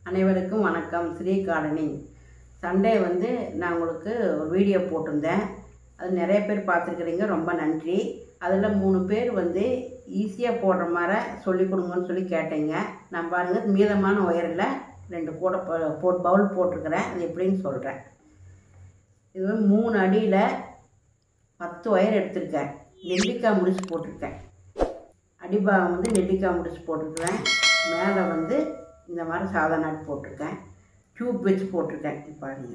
அனைவருக்கும் வணக்கம். Sri gardening. Sunday நான் உங்களுக்கு ஒரு வீடியோ போட்டிருந்தேன். அது நிறைய பேர் பார்த்துருக்குறீங்க, ரொம்ப நன்றி. அதில் 3 பேர் ஈஸியாக போடுற மாதிரி சொல்லிக் கொடுங்கன்னு சொல்லி கேட்டீங்க. நான் பாருங்கள், மீதமான ஒயரில் 2 கூட பவுல் போட்டிருக்கிறேன். அது எப்படின்னு சொல்கிறேன். இது 3 அடியில் 10 ஒயர் எடுத்திருக்கேன். நெல்லிக்காய் முடிச்சு போட்டிருக்கேன். அடிபாகம் நெல்லிக்காய் முடிச்சு போட்டிருக்கிறேன். மேலே இந்த மாதிரி சாதா நாட் போட்டிருக்கேன். டியூப் வச்சு போட்டிருக்கேன். பாருங்க,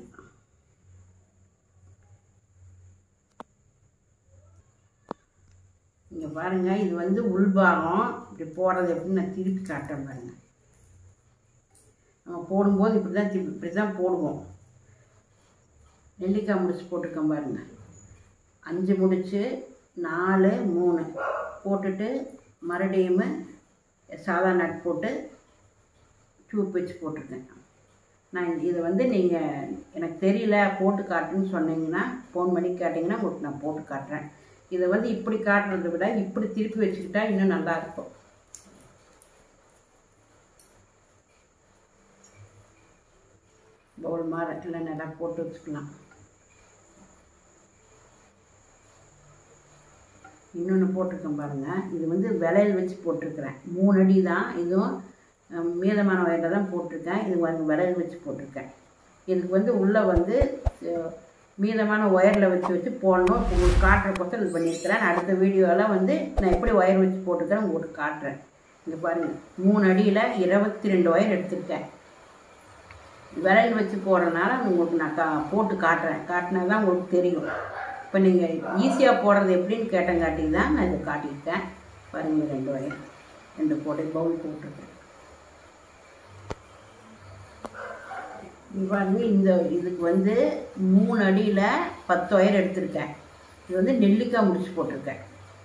இங்கே பாருங்கள். இது உள்பாகம். இப்படி போடுறது எப்படின்னு நான் திருப்பி காட்டுறேன் பாருங்கள். நம்ம போடும்போது இப்படி தான் போடுவோம். நெல்லிக்காய் முடிச்சு போட்டிருக்கேன் பாருங்கள். 5 முடிச்சு 4 3 போட்டுட்டு மறுபடியும் சாதா நட் போட்டு டியூப் வச்சு போட்டிருக்கேன். நான் இதை நீங்கள் எனக்கு தெரியல போட்டு காட்டுன்னு சொன்னீங்கன்னா, ஃபோன் பண்ணி கேட்டிங்கன்னா உங்களுக்கு நான் போட்டு காட்டுறேன். இதை இப்படி காட்டுறதை விட இப்படி திருப்பி வச்சுக்கிட்டா இன்னும் நல்லாயிருக்கும். பவுல் மாதிரி எல்லாம் நல்லா போட்டு வச்சுக்கலாம். இன்னொன்று போட்டிருக்கேன் பாருங்கள். இது விலையில் வச்சு போட்டிருக்கிறேன். 3 அடி தான். இதுவும் மீதமான வயலில் தான் போட்டிருக்கேன். இது விலையில் வச்சு போட்டிருக்கேன். இதுக்கு உள்ளே மீதமான ஒயரில் வச்சு போடணும். இப்போ உங்களுக்கு காட்டுறப்போ இது பண்ணியிருக்கிறேன். அடுத்த வீடியோவில் நான் எப்படி ஒயர் வச்சு போட்டிருக்கிறேன் உங்களுக்கு காட்டுறேன். இங்கே பாருங்கள், 3 அடியில் 22 ஒயர் எடுத்திருக்கேன். விலையில் வச்சு போடுறதுனால உங்களுக்கு நான் போட்டு காட்டினா தான் உங்களுக்கு தெரியும். இப்போ நீங்கள் ஈஸியாக போடுறது எப்படின்னு கேட்டங்காட்டி தான் நான் இதை காட்டியிருக்கேன். பாருங்கள், 2 ஒயர் 2 போட்டு பவுல் போட்டிருக்கேன். பாருங்கள், இதுக்கு 3 அடியில் 10 ஒயர் எடுத்திருக்கேன். இது நெல்லிக்காய் முடிச்சு போட்டிருக்கேன்.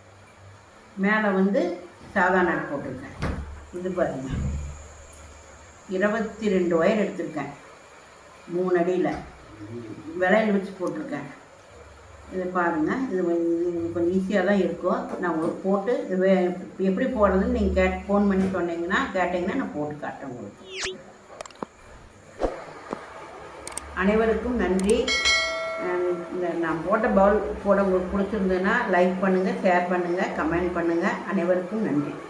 மேலே சாதா நாட் போட்டிருக்கேன். இது பாருங்கள், 22 ஒயர் எடுத்திருக்கேன். 3 அடியில் விலையில் வச்சு போட்டிருக்கேன். இது பாருங்கள், இது கொஞ்சம் ஈஸியாக தான் இருக்கும். நான் உங்களுக்கு போட்டு இது எப்படி போடுறதுன்னு நீங்கள் ஃபோன் பண்ணி சொன்னீங்கன்னா நான் போட்டு காட்டுறேன் உங்களுக்கு. அனைவருக்கும் நன்றி. நான் போட்ட பவுல் போட உங்களுக்கு பிடிச்சிருந்ததுன்னா லைக் பண்ணுங்கள், ஷேர் பண்ணுங்கள், கமெண்ட் பண்ணுங்கள். அனைவருக்கும் நன்றி.